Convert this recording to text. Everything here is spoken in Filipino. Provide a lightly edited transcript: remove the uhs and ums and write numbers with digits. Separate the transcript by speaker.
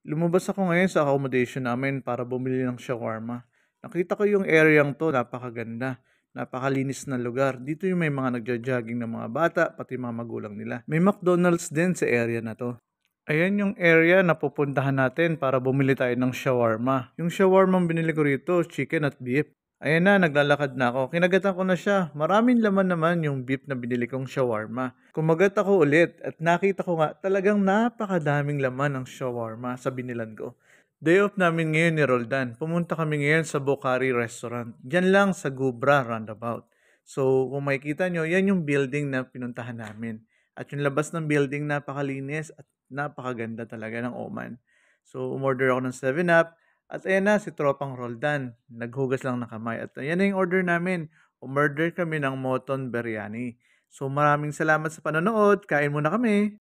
Speaker 1: Lumabas ako ngayon sa accommodation namin para bumili ng shawarma. Nakita ko yung areang to, napakaganda. Napakalinis na lugar. Dito yung may mga nagja-jogging ng mga bata, pati mga magulang nila. May McDonald's din sa area na to. Ayan yung area na pupuntahan natin para bumili tayo ng shawarma. Yung shawarma binili ko rito, chicken at beef. Ayan na, naglalakad na ako. Kinagatan ko na siya. Maraming laman naman yung beef na binili kong shawarma. Kumagat ako ulit at nakita ko nga talagang napakadaming laman ng shawarma sa binilan ko. Day off namin ngayon ni Roldan. Pumunta kami ngayon sa Bokari Restaurant. Diyan lang sa Gubra Roundabout. So kung makikita nyo, yan yung building na pinuntahan namin. At yung labas ng building napakalinis at napakaganda talaga ng Oman. So umorder ako ng 7 Up at ayan na si Tropang Roldan. Naghugas lang ng kamay at ayan na yung order namin. Umorder kami ng Moton Biryani. So maraming salamat sa panonood. Kain muna kami.